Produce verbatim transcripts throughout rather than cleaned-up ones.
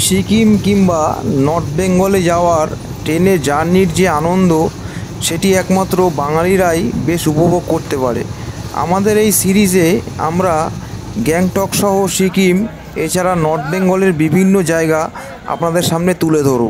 সিকিম কিংবা নর্থ বেঙ্গলে যাওয়ার ট্রেনে জার্নির যে আনন্দ সেটি একমাত্র বাঙালিরাই বেশ উপভোগ করতে পারে। আমাদের এই সিরিজে আমরা গ্যাংটক সহ সিকিম এছাড়া নর্থ বেঙ্গলের বিভিন্ন জায়গা আপনাদের সামনে তুলে ধরব।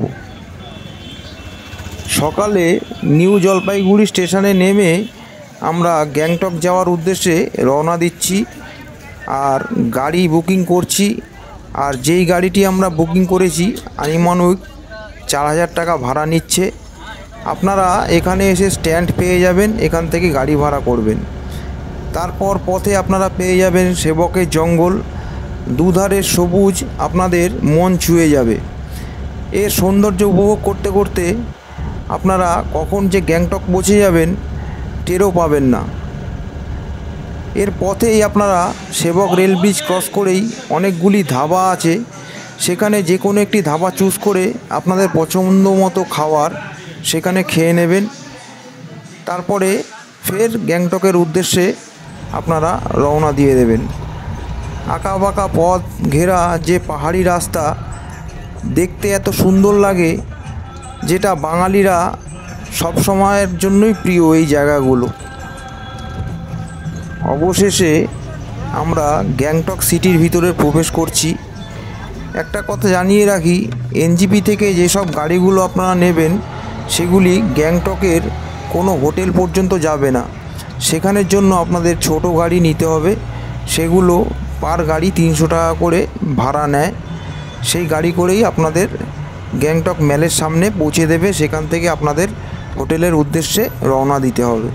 সকালে নিউ জলপাইগুড়ি স্টেশনে নেমে আমরা গ্যাংটক যাওয়ার উদ্দেশ্যে রওনা দিচ্ছি আর গাড়ি বুকিং করছি। আর যেই গাড়িটি আমরা বুকিং করেছি আনুমানিক চার হাজার টাকা ভাড়া নিচ্ছে। আপনারা এখানে এসে স্ট্যান্ড পেয়ে যাবেন, এখান থেকে গাড়ি ভাড়া করবেন। তারপর পথে আপনারা পেয়ে যাবেন সেবকের জঙ্গল, দুধারের সবুজ আপনাদের মন ছুঁয়ে যাবে। এর সৌন্দর্য উপভোগ করতে করতে আপনারা কখন যে গ্যাংটক পৌঁছে যাবেন টেরও পাবেন না। এর পথেই আপনারা সেবক রেল ব্রিজ ক্রস করেই অনেকগুলি ধাবা আছে, সেখানে যে কোনো একটি ধাবা চুজ করে আপনাদের পছন্দ মতো খাবার সেখানে খেয়ে নেবেন। তারপরে ফের গ্যাংটকের উদ্দেশ্যে আপনারা রওনা দিয়ে দেবেন। আঁকা বাঁকা পথ ঘেরা যে পাহাড়ি রাস্তা দেখতে এত সুন্দর লাগে, যেটা বাঙালিরা সব সময়ের জন্যই প্রিয় এই জায়গাগুলো। অবশেষে আমরা গ্যাংটক সিটির ভিতরে প্রবেশ করছি। একটা কথা জানিয়ে রাখি, এনজিপি থেকে যেসব গাড়িগুলো আপনারা নেবেন সেগুলি গ্যাংটকের কোনো হোটেল পর্যন্ত যাবে না, সেখানের জন্য আপনাদের ছোট গাড়ি নিতে হবে। সেগুলো পার গাড়ি তিনশো টাকা করে ভাড়া নেয়। সেই গাড়ি করেই আপনাদের গ্যাংটক ম্যালের সামনে পৌঁছে দেবে, সেখান থেকে আপনাদের হোটেলের উদ্দেশ্যে রওনা দিতে হবে।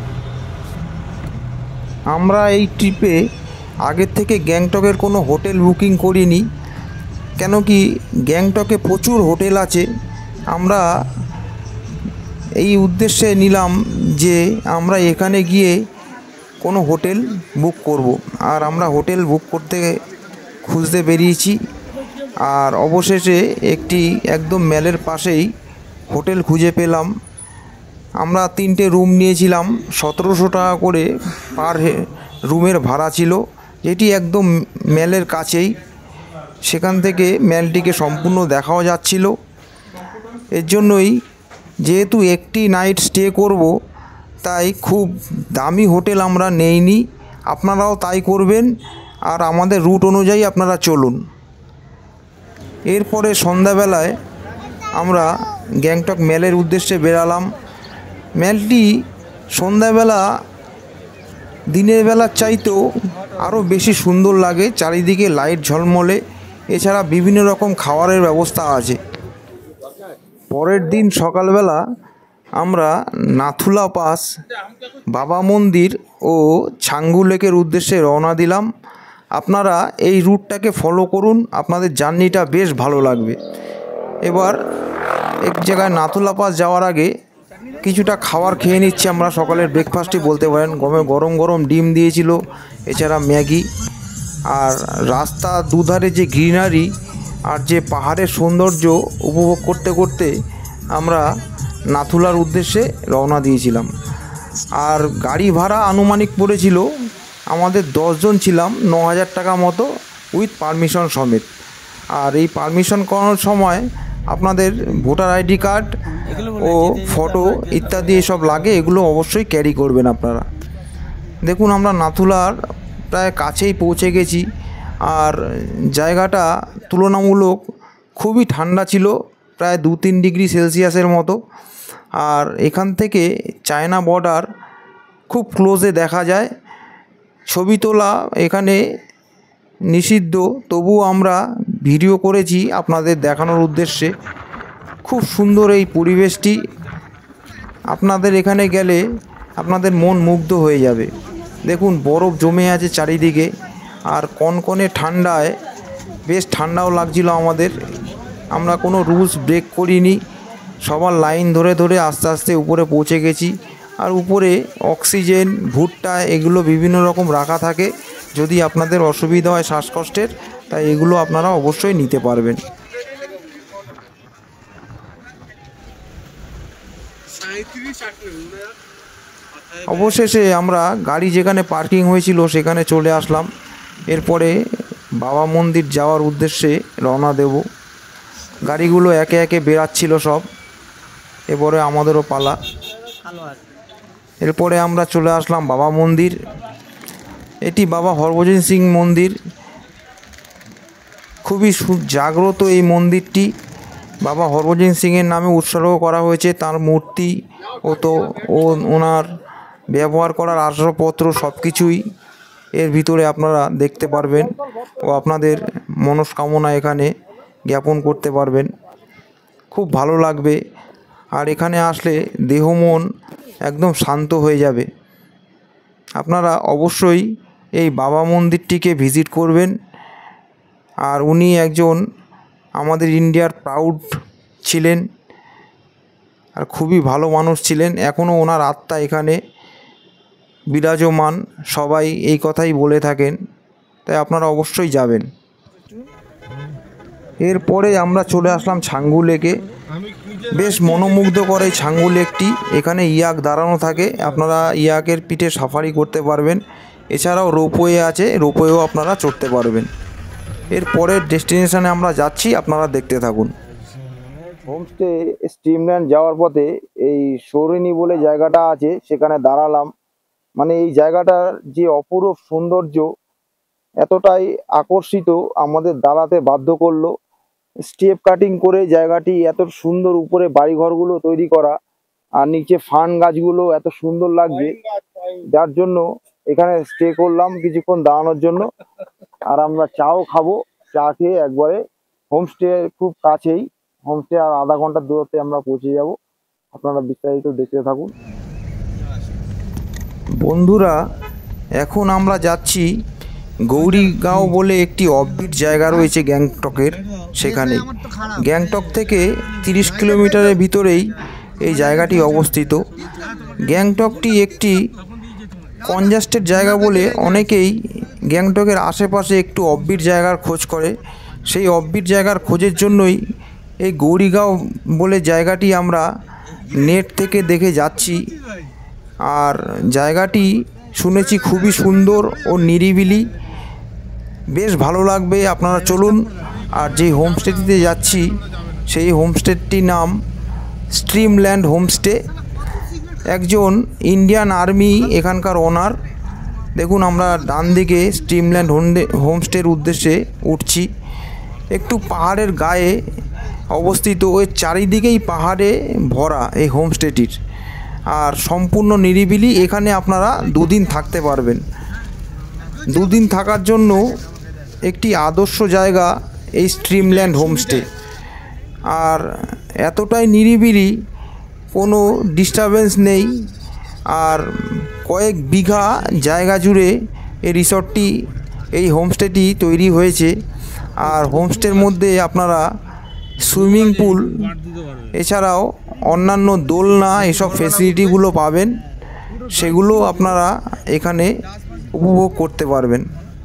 আমরা এই ট্রিপে আগের থেকে গ্যাংটকের কোনো হোটেল বুকিং করিনি, কেন কি গ্যাংটকে প্রচুর হোটেল আছে। আমরা এই উদ্দেশ্যে নিলাম যে আমরা এখানে গিয়ে কোনো হোটেল বুক করব। আর আমরা হোটেল বুক করতে খুঁজতে বেরিয়েছি আর অবশেষে একটি একদম ম্যালের পাশেই হোটেল খুঁজে পেলাম। আমরা তিনটে রুম নিয়েছিলাম, সতেরোশো টাকা করে পার রুমের ভাড়া ছিল, যেটি একদম ম্যালের কাছেই। সেখান থেকে ম্যালটিকে সম্পূর্ণ দেখাও যাচ্ছিল। এর জন্যই যেহেতু একটি নাইট স্টে করব, তাই খুব দামি হোটেল আমরা নেইনি। আপনারাও তাই করবেন আর আমাদের রুট অনুযায়ী আপনারা চলুন। এরপরে সন্ধ্যাবেলায় আমরা গ্যাংটক ম্যালের উদ্দেশ্যে বেরালাম। ম্যালটি সন্ধ্যাবেলা দিনের বেলার চাইতেও আরও বেশি সুন্দর লাগে, চারিদিকে লাইট ঝলমলে, এছাড়া বিভিন্ন রকম খাবারের ব্যবস্থা আছে। পরের দিন সকালবেলা আমরা নাথুলা পাস, বাবা মন্দির ও ছাঙ্গু লেকের উদ্দেশ্যে রওনা দিলাম। আপনারা এই রুটটাকে ফলো করুন, আপনাদের জার্নিটা বেশ ভালো লাগবে। এবার এক জায়গায় নাথুলা পাস যাওয়ার আগে কিছুটা খাবার খেয়ে নিচ্ছি আমরা, সকালের ব্রেকফাস্টই বলতে পারেন। গমে গরম গরম ডিম দিয়েছিল, এছাড়া ম্যাগি। আর রাস্তা দুধারে যে গ্রিনারি আর যে পাহাড়ের সৌন্দর্য উপভোগ করতে করতে আমরা নাথুলার উদ্দেশ্যে রওনা দিয়েছিলাম। আর গাড়ি ভাড়া আনুমানিক পড়েছিল, আমাদের দশজন ছিলাম, ন হাজার টাকা মতো উইথ পারমিশন সমেত। আর এই পারমিশন করানোর সময় আপনাদের ভোটার আইডি কার্ড ও ফটো ইত্যাদি এসব লাগে, এগুলো অবশ্যই ক্যারি করবেন আপনারা। দেখুন আমরা নাথুলার প্রায় কাছেই পৌঁছে গেছি। আর জায়গাটা তুলনামূলক খুবই ঠান্ডা ছিল, প্রায় দু তিন ডিগ্রি সেলসিয়াসের মতো। আর এখান থেকে চায়না বর্ডার খুব ক্লোজে দেখা যায়। ছবি তোলা এখানে নিষিদ্ধ, তবুও আমরা ভিডিও করেছি আপনাদের দেখানোর উদ্দেশ্যে। খুব সুন্দর এই পরিবেশটি, আপনাদের এখানে গেলে আপনাদের মন মুগ্ধ হয়ে যাবে। দেখুন বরফ জমে আছে চারিদিকে, আর কনকনে ঠান্ডায় বেশ ঠান্ডাও লাগছিল আমাদের। আমরা কোনো রুলস ব্রেক করিনি, সবার লাইন ধরে ধরে আস্তে আস্তে উপরে পৌঁছে গেছি। আর উপরে অক্সিজেন, ভুট্টা এগুলো বিভিন্ন রকম রাখা থাকে, যদি আপনাদের অসুবিধা হয় শ্বাসকষ্টের, তাই এগুলো আপনারা অবশ্যই নিতে পারবেন। অবশেষে আমরা গাড়ি যেখানে পার্কিং হয়েছিল সেখানে চলে আসলাম। এরপরে বাবা মন্দির যাওয়ার উদ্দেশ্যে রওনা দেব। গাড়িগুলো একে একে বেরাচ্ছিল সব। এরপরে আমাদেরও পালা। এরপরে আমরা চলে আসলাম বাবা মন্দির। এটি বাবা হরভজন সিং মন্দির। খুবই জাগ্রত এই মন্দিরটি। বাবা হরভজন সিংয়ের নামে উৎসর্গ করা হয়েছে। তার মূর্তি ও তো ও ওনার ব্যবহার করার আসবাবপত্র সব কিছুই এর ভিতরে আপনারা দেখতে পারবেন ও আপনাদের মনস্কামনা এখানে জ্ঞাপন করতে পারবেন। খুব ভালো লাগবে। আর এখানে আসলে দেহ মন একদম শান্ত হয়ে যাবে। আপনারা অবশ্যই এই বাবা মন্দিরটিকে ভিজিট করবেন। আর উনি একজন আমাদের ইন্ডিয়ার প্রাউড ছিলেন আর খুবই ভালো মানুষ ছিলেন। এখনও ওনার আত্মা এখানে বিরাজমান। সবাই এই কথাই বলে থাকেন, তাই আপনারা অবশ্যই যাবেন। এরপরে আমরা চলে আসলাম ছাঙ্গু লেকে। বেশ মনোমুগ্ধকর এই ছাঙ্গু লেকটি। এখানে ইয়াক দাঁড়ানো থাকে, আপনারা ইয়াকের পিঠে সাফারি করতে পারবেন। এছাড়াও রোপওয়ে আছে, রোপওয়েও আপনারা চড়তে পারবেন। এর পরের ডেস্টিনেশনে আমরা যাচ্ছি, আপনারা দেখতে থাকুন। হোমস্টে স্ট্রিমল্যান্ড যাওয়ার পথে এই সৌরিনী বলে জায়গাটা আছে, সেখানে দাঁড়ালাম। মানে এই জায়গাটার যে অপরূপ সৌন্দর্য এতটাই আকর্ষিত আমাদের দাঁড়াতে বাধ্য করলো। স্টেপ কাটিং করে জায়গাটি এত সুন্দর, উপরে বাড়িঘরগুলো তৈরি করা আর নিচে ফান গাছগুলো এত সুন্দর লাগছে, যার জন্য এখানে স্টে করলাম কিছুক্ষণ দাঁড়ানোর জন্য। আর আমরা চাও খাবো। চা খেয়ে একবারে হোমস্টে খুব কাছেই, হোমস্টে আর আধা ঘন্টার দূরত্বে আমরা পৌঁছে যাব। আপনারা বিস্তারিত দেখতে থাকুন। বন্ধুরা, এখন আমরা যাচ্ছি গৌরীগাঁও বলে একটি অফবিট জায়গা রয়েছে গ্যাংটকের। সেখানে গ্যাংটক থেকে তিরিশ কিলোমিটারের ভিতরেই এই জায়গাটি অবস্থিত। গ্যাংটকটি একটি কনজাস্টেড জায়গা বলে অনেকেই গ্যাংটকের আশেপাশে একটু অফবিট জায়গার খোঁজ করে। সেই অফবিট জায়গার খোঁজের জন্যই এই গৌরীগাঁও বলে জায়গাটি আমরা নেট থেকে দেখে যাচ্ছি। আর জায়গাটি শুনেছি খুবই সুন্দর ও নিরিবিলি, বেশ ভালো লাগবে। আপনারা চলুন। আর যে হোমস্টেটিতে যাচ্ছি সেই হোমস্টেটির নাম স্ট্রিমল্যান্ড হোমস্টে। একজন ইন্ডিয়ান আর্মি এখানকার ওনার। দেখুন, আমরা ডান দিকে স্ট্রিমল্যান্ড হোমস্টের উদ্দেশ্যে উঠছি। একটু পাহাড়ের গায়ে অবস্থিত, ওই চারিদিকেই পাহাড়ে ভরা এই হোমস্টেটির। আর সম্পূর্ণ নিরিবিলি। এখানে আপনারা দুদিন থাকতে পারবেন। দুদিন থাকার জন্য একটি আদর্শ জায়গা এই স্ট্রিমল্যান্ড হোমস্টে। আর এতটাই নিরিবিলি, কোনো ডিস্টারবেন্স নেই। আর কয়েক বিঘা জায়গা জুড়ে এই রিসর্টটি, এই হোমস্টেটি তৈরি হয়েছে। আর হোমস্টের মধ্যে আপনারা সুইমিং পুল এছাড়াও অন্যান্য দোলনা এসব ফেসিলিটিগুলো পাবেন। সেগুলো আপনারা এখানে উপভোগ করতে পারবেন।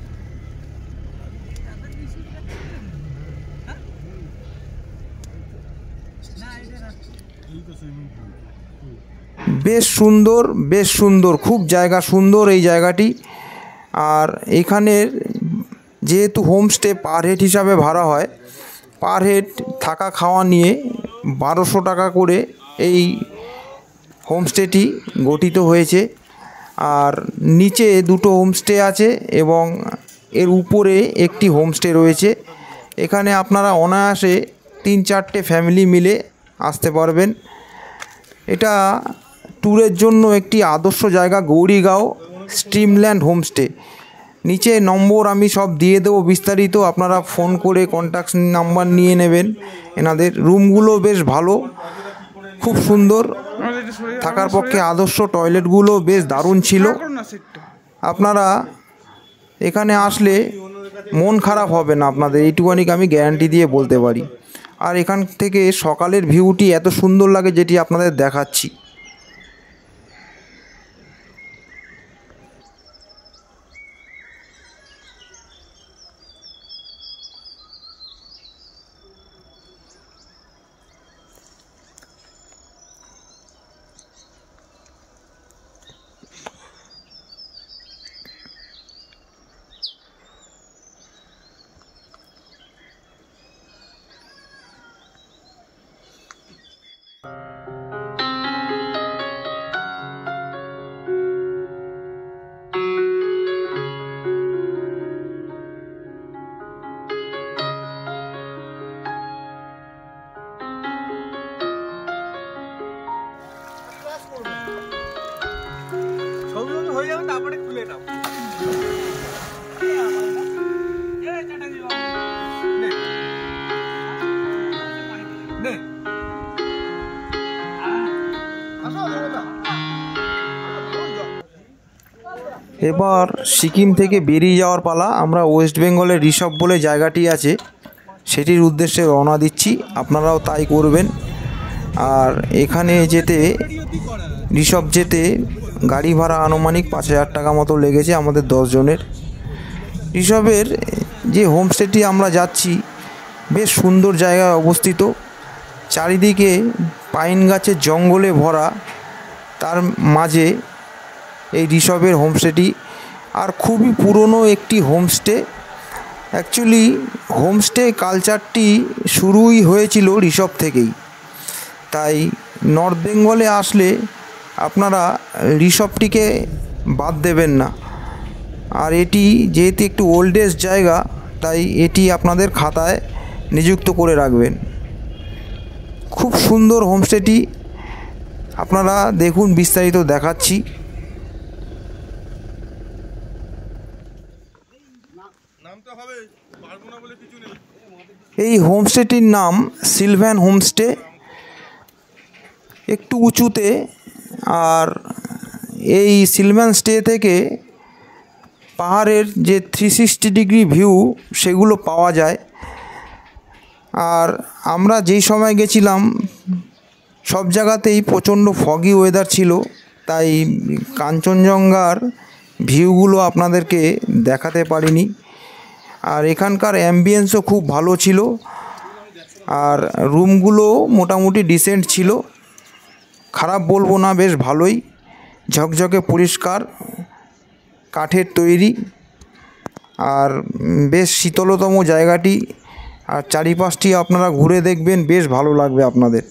বেশ সুন্দর, বেশ সুন্দর, খুব জায়গা সুন্দর এই জায়গাটি। আর এখানের যেহেতু হোমস্টে পার হেড হিসাবে ভাড়া হয়, পার হেড থাকা খাওয়া নিয়ে বারোশো টাকা করে এই হোমস্টেটি গঠিত হয়েছে। আর নিচে দুটো হোমস্টে আছে এবং এর উপরে একটি হোমস্টে রয়েছে। এখানে আপনারা অনায়াসে তিন চারটে ফ্যামিলি মিলে আসতে পারবেন। এটা ট্যুরের জন্য একটি আদর্শ জায়গা গৌরীগাঁও স্ট্রিমল্যান্ড হোমস্টে। নিচে নম্বর আমি সব দিয়ে দেবো বিস্তারিত, আপনারা ফোন করে কন্ট্যাক্ট নাম্বার নিয়ে নেবেন এনাদের। রুমগুলো বেশ ভালো, খুব সুন্দর, থাকার পক্ষে আদর্শ। টয়লেটগুলো বেশ দারুণ ছিল। আপনারা এখানে আসলে মন খারাপ হবে না আপনাদের, এইটুখানি আমি গ্যারান্টি দিয়ে বলতে পারি। আর এখান থেকে সকালের ভিউটি এত সুন্দর লাগে, যেটি আপনাদের দেখাচ্ছি। এবার সিকিম থেকে বেরিয়ে যাওয়ার পালা। আমরা ওয়েস্ট বেঙ্গলের ঋষভ বলে জায়গাটি আছে সেটির উদ্দেশ্যে রওনা দিচ্ছি, আপনারাও তাই করবেন। আর এখানে যেতে ঋষভ যেতে গাড়ি ভাড়া আনুমানিক পাঁচ হাজার টাকা মতো লেগেছে আমাদের দশ জনের। ঋষভের যে হোমস্টেটি আমরা যাচ্ছি বেশ সুন্দর জায়গায় অবস্থিত, চারিদিকে পাইন গাছের জঙ্গলে ভরা, তার মাঝে এই ঋষভের হোমস্টেটি। আর খুবই পুরনো একটি হোমস্টে। অ্যাকচুয়ালি হোমস্টে কালচারটি শুরুই হয়েছিল ঋষভ থেকেই, তাই নর্থ বেঙ্গলে আসলে আপনারা ঋষভটিকে বাদ দেবেন না। আর এটি যেহেতু একটু ওল্ডেজ জায়গা, তাই এটি আপনাদের খাতায় নিযুক্ত করে রাখবেন। খুব সুন্দর হোমস্টেটি, আপনারা দেখুন, বিস্তারিত দেখাচ্ছি। এই হোমস্টেটির নাম সিলভ্যান হোমস্টে, একটু উঁচুতে। আর এই সিলভ্যান স্টে থেকে পাহাড়ের যে থ্রি সিক্সটি ডিগ্রি ভিউ সেগুলো পাওয়া যায়। আর আমরা যেই সময় গেছিলাম সব জায়গাতেই প্রচণ্ড ফগি ওয়েদার ছিল, তাই কাঞ্চনজঙ্ঘার ভিউগুলো আপনাদেরকে দেখাতে পারিনি। আর এখানকার অ্যাম্বিয়েন্সও খুব ভালো ছিল, আর রুমগুলো মোটামুটি ডিসেন্ট ছিল, খারাপ বলবো না, বেশ ভালোই, ঝকঝকে পরিষ্কার, কাঠের তৈরি, আর বেশ শীতলতম জায়গাটি। আর চারিপাশটি আপনারা ঘুরে দেখবেন, বেশ ভালো লাগবে আপনাদের।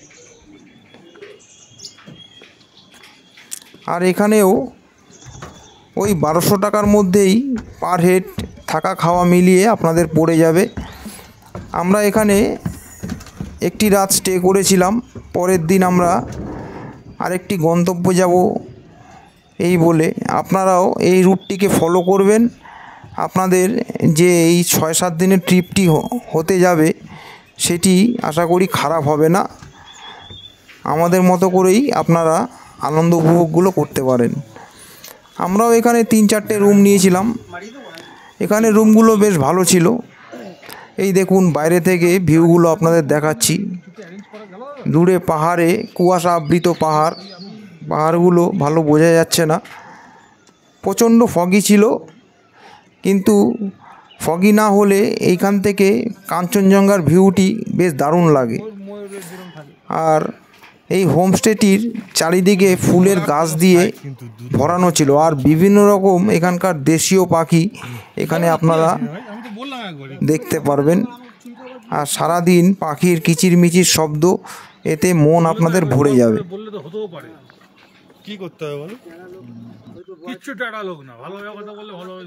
আর এখানেও ওই বারোশো টাকার মধ্যেই পার হেড থাকা খাওয়া মিলিয়ে আপনাদের পড়ে যাবে। আমরা এখানে একটি রাত স্টে করেছিলাম, পরের দিন আমরা আরেকটি গন্তব্য যাব এই বলে। আপনারাও এই রুটটিকে ফলো করবেন, আপনাদের যে এই ছয় সাত দিনের ট্রিপটি হতে যাবে সেটি আশা করি খারাপ হবে না। আমাদের মতো করেই আপনারা আনন্দ উপভোগগুলো করতে পারেন। আমরাও এখানে তিন চারটে রুম নিয়েছিলাম, এখানে রুমগুলো বেশ ভালো ছিল। এই দেখুন বাইরে থেকে ভিউগুলো আপনাদের দেখাচ্ছি, দূরে পাহাড়ে কুয়াশা আবৃত পাহাড়, পাহাড়গুলো ভালো বোঝা যাচ্ছে না, প্রচণ্ড ফগি ছিল, কিন্তু ফগি না হলে এইখান থেকে কাঞ্চনজঙ্ঘার ভিউটি বেশ দারুণ লাগে। আর এই হোমস্টেটির চারিদিকে ফুলের গাছ দিয়ে ভরানো ছিল, আর বিভিন্ন রকম এখানকার দেশীয় পাখি এখানে আপনারা দেখতে পারবেন। আর সারাদিন পাখির কিচিরমিচির শব্দ, এতে মন আপনাদের ভরে যাবে। কি করতে হবে বলো? কিচ্ছু টাটা লোক না, ভালোভাবে কথা বললে ভালোভাবে।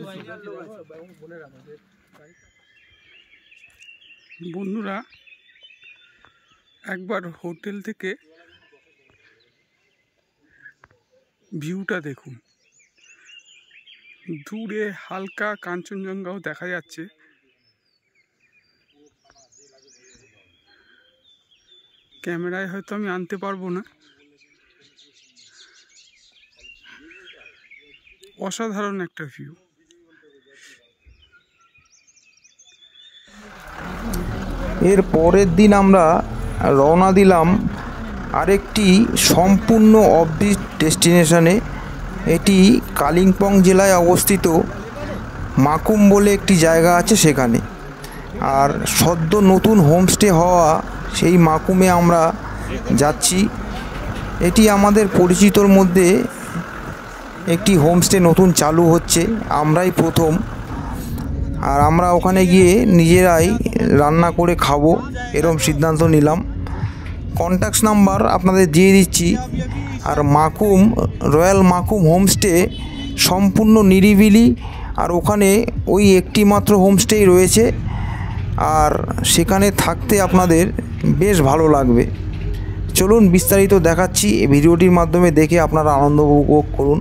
বন্ধুরা, একবার হোটেল থেকে ভিউটা দেখুন, দূরে হালকা কাঞ্চনজঙ্ঘাও দেখা যাচ্ছে। ক্যামেরায় হয়তো আমি আনতে পারবো না, অসাধারণ একটা ভিউ। এর পরের দিন আমরা রওনা দিলাম আরেকটি সম্পূর্ণ অফবিট ডেস্টিনেশনে। এটি কালিম্পং জেলায় অবস্থিত, মাকুম বলে একটি জায়গা আছে সেখানে। আর সদ্য নতুন হোমস্টে হওয়া সেই মাকুমে আমরা যাচ্ছি। এটি আমাদের পরিচিতর মধ্যে একটি হোমস্টে নতুন চালু হচ্ছে, আমরাই প্রথম। আর আমরা ওখানে গিয়ে নিজেরাই রান্না করে খাবো এরকম সিদ্ধান্ত নিলাম। কন্ট্যাক্ট নাম্বার আপনাদের দিয়ে দিচ্ছি। আর মাকুম রয়্যাল মাকুম হোমস্টে সম্পূর্ণ নিরিবিলি, আর ওখানে ওই একটি মাত্র হোমস্টেই রয়েছে, আর সেখানে থাকতে আপনাদের বেশ ভালো লাগবে। চলুন বিস্তারিত দেখাচ্ছি, এই ভিডিওটির মাধ্যমে দেখে আপনারা আনন্দ উপভোগ করুন।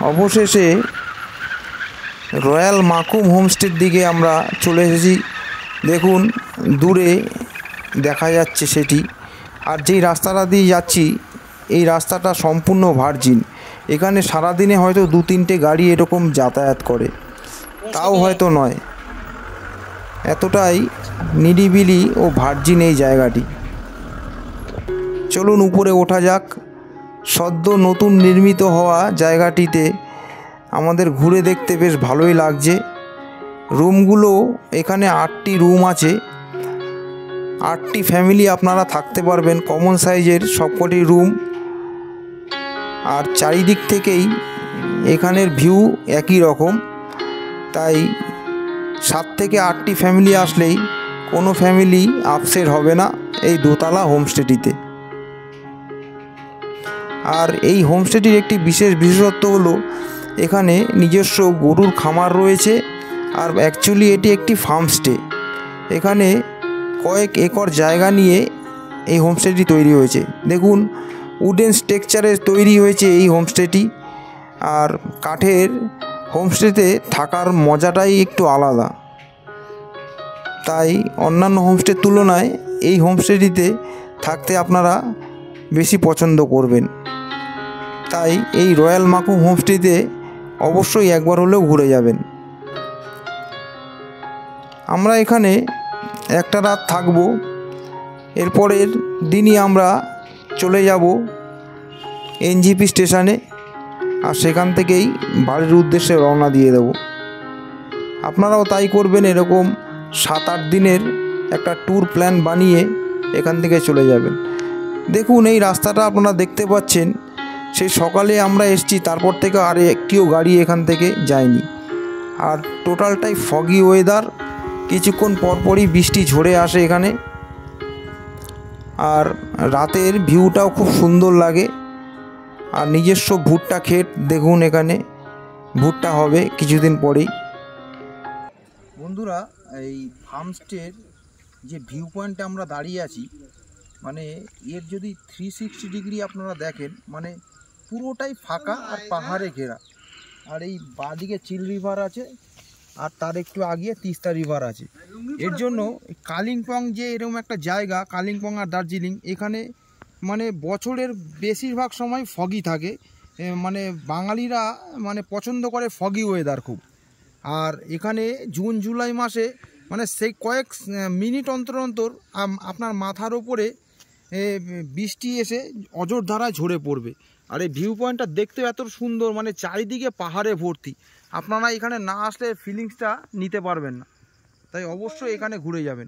অবশেষে রয়্যাল মাকুম হোমস্টের দিকে আমরা চলে এসেছি। দেখুন দূরে দেখা যাচ্ছে সেটি। আর যেই রাস্তাটা দিয়ে যাচ্ছি এই রাস্তাটা সম্পূর্ণ ভার্জিন। এখানে সারাদিনে হয়তো দু তিনটে গাড়ি এরকম যাতায়াত করে, তাও হয়তো নয়। এতটাই নিরিবিলি ও ভার্জিন এই জায়গাটি। চলুন উপরে ওঠা যাক। সদ্য নতুন নির্মিত হওয়া জায়গাটিতে আমাদের ঘুরে দেখতে বেশ ভালোই লাগছে। রুমগুলো এখানে আটটি রুম আছে। আটটি ফ্যামিলি আপনারা থাকতে পারবেন, কমন সাইজের সবকটি রুম। আর চারিদিক থেকেই এখানের ভিউ একই রকম, তাই সাত থেকে আটটি ফ্যামিলি আসলেই কোনো ফ্যামিলি আপসেট হবে না এই দোতলা হোমস্টেটিতে। আর এই হোমস্টেটির একটি বিশেষ বিশেষত্ব হলো এখানে নিজস্ব গরুর খামার রয়েছে। আর অ্যাকচুয়ালি এটি একটি ফার্মস্টে। এখানে কয়েক একর জায়গা নিয়ে এই হোমস্টেটি তৈরি হয়েছে। দেখুন উডেন স্ট্রাকচারে তৈরি হয়েছে এই হোমস্টেটি। আর কাঠের হোমস্টেতে থাকার মজাটাই একটু আলাদা, তাই অন্যান্য হোমস্টের তুলনায় এই হোমস্টেটিতে থাকতে আপনারা বেশি পছন্দ করবেন। তাই এই রয়্যাল মাকুম হোমস্টেতে অবশ্যই একবার হলেও ঘুরে যাবেন। আমরা এখানে একটা রাত থাকব। এরপরের দিনই আমরা চলে যাব এনজিপি স্টেশনে, আর সেখান থেকেই বাড়ির উদ্দেশ্যে রওনা দিয়ে দেব। আপনারাও তাই করবেন। এরকম সাত আট দিনের একটা ট্যুর প্ল্যান বানিয়ে এখান থেকে চলে যাবেন। দেখুন এই রাস্তাটা আপনারা দেখতে পাচ্ছেন, সেই সকালে আমরা এসেছি, তারপর থেকে আর একটিও গাড়ি এখান থেকে যায়নি। আর টোটালটাই ফগি ওয়েদার। কিছুক্ষণ পরপরই বৃষ্টি ঝরে আসে এখানে। আর রাতের ভিউটাও খুব সুন্দর লাগে। আর নিজস্ব ভুট্টা ক্ষেত দেখুন, এখানে ভুট্টা হবে কিছুদিন পরেই। বন্ধুরা, এই ফার্মস্টের যে ভিউ পয়েন্টে আমরা দাঁড়িয়ে আছি, মানে এর যদি থ্রি সিক্সটি ডিগ্রি আপনারা দেখেন, মানে পুরোটাই ফাঁকা আর পাহাড়ে ঘেরা। আর এই বাঁদিকে চিল রিভার আছে, আর তার একটু আগে তিস্তা রিভার আছে। এর জন্য কালিম্পং যে এরকম একটা জায়গা, কালিম্পং আর দার্জিলিং, এখানে মানে বছরের বেশিরভাগ সময় ফগি থাকে। মানে বাঙালিরা মানে পছন্দ করে ফগি ওয়েদার খুব। আর এখানে জুন জুলাই মাসে মানে সেই কয়েক মিনিট অন্তর অন্তর আপনার মাথার ওপরে বৃষ্টি এসে অজর ধারায় ঝরে পড়বে। আর এই ভিউ পয়েন্টটা দেখতেও এত সুন্দর, মানে চারিদিকে পাহাড়ে ভর্তি। আপনারা এখানে না আসলে ফিলিংসটা নিতে পারবেন না, তাই অবশ্যই এখানে ঘুরে যাবেন।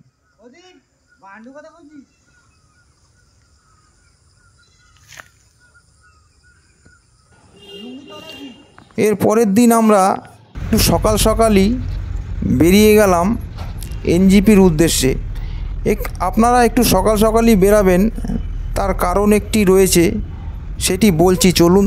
এর পরের দিন আমরা একটু সকাল সকালই বেরিয়ে গেলাম এনজিপির উদ্দেশ্যে। এক আপনারা একটু সকাল সকালই বেরাবেন, তার কারণ একটি রয়েছে, সেটি বলছি চলুন।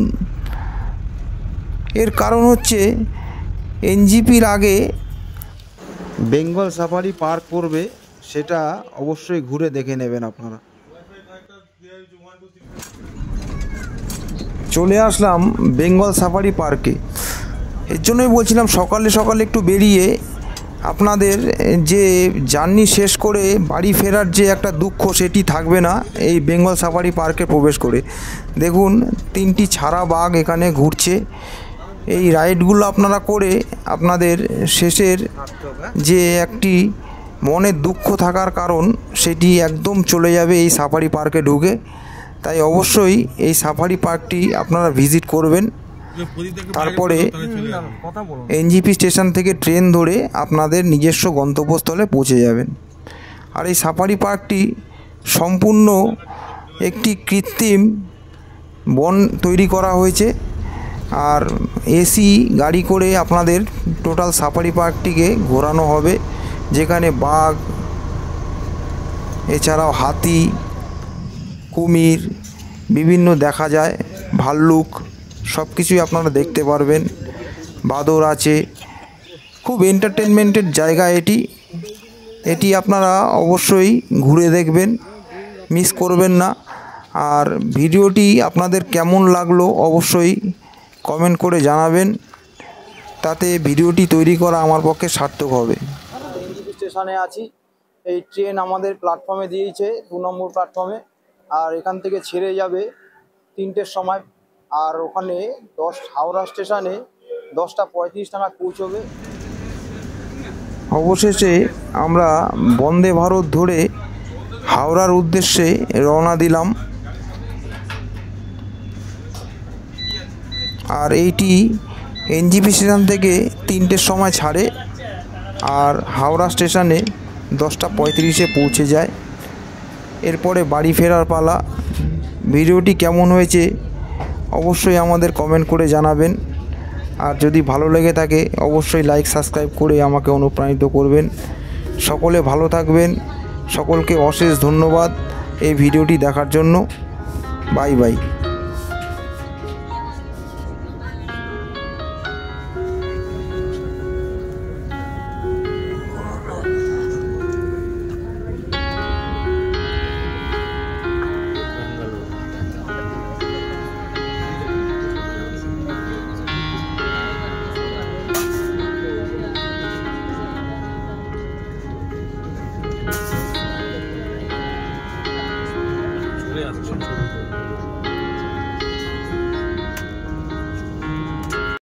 এর কারণ হচ্ছে এনজিপির আগে বেঙ্গল সাফারি পার্ক পড়বে, সেটা অবশ্যই ঘুরে দেখে নেবেন আপনারা। চলে আসলাম বেঙ্গল সাফারি পার্কে। এর জন্যই বলছিলাম সকালে সকালে একটু বেরিয়ে আপনাদের যে জার্নি শেষ করে বাড়ি ফেরার যে একটা দুঃখ, সেটি থাকবে না এই বেঙ্গল সাফারি পার্কে প্রবেশ করে। দেখুন তিনটি ছাড়া বাঘ এখানে ঘুরছে। এই রাইডগুলো আপনারা করে আপনাদের শেষের যে একটি মনের দুঃখ থাকার কারণ, সেটি একদম চলে যাবে এই সাফারি পার্কে ঢুকে। তাই অবশ্যই এই সাফারি পার্কটি আপনারা ভিজিট করবেন। তারপরে এনজিপি স্টেশন থেকে ট্রেন ধরে আপনাদের নিজস্ব গন্তব্যস্থলে পৌঁছে যাবেন। আর এই সাফারি পার্কটি সম্পূর্ণ একটি কৃত্রিম বন তৈরি করা হয়েছে। আর এসি গাড়ি করে আপনাদের টোটাল সাফারি পার্কটিকে ঘোরানো হবে, যেখানে বাঘ, এছাড়াও হাতি, কুমির বিভিন্ন দেখা যায়, ভাল্লুক, সব কিছুই আপনারা দেখতে পারবেন। বাদর আছে। খুব এন্টারটেনমেন্টের জায়গা এটি। এটি আপনারা অবশ্যই ঘুরে দেখবেন, মিস করবেন না। আর ভিডিওটি আপনাদের কেমন লাগলো অবশ্যই কমেন্ট করে জানাবেন, তাতে ভিডিওটি তৈরি করা আমার পক্ষে সার্থক হবে। এনজিপি স্টেশনে আছি, এই ট্রেন আমাদের প্ল্যাটফর্মে দিয়েছে, দু নম্বর প্ল্যাটফর্মে, আর এখান থেকে ছেড়ে যাবে তিনটের সময়, আর ওখানে দশ হাওড়া স্টেশনে দশটা পঁয়ত্রিশ টাকা পৌঁছবে। অবশেষে আমরা বন্দে ভারত ধরে হাওড়ার উদ্দেশ্যে রওনা দিলাম। আর এইটি এনজিপি স্টেশন থেকে তিনটের সময় ছাড়ে আর হাওড়া স্টেশনে দশটা পঁয়ত্রিশে পৌঁছে যায়। এরপরে বাড়ি ফেরার পালা। ভিডিওটি কেমন হয়েছে অবশ্যই আমাদের কমেন্ট করে জানাবেন, আর যদি ভালো লেগে থাকে অবশ্যই লাইক সাবস্ক্রাইব করে আমাকে অনুপ্রাণিত করবেন। সকলে ভালো থাকবেন, সকলকে অশেষ ধন্যবাদ এই ভিডিওটি দেখার জন্য। Bye by.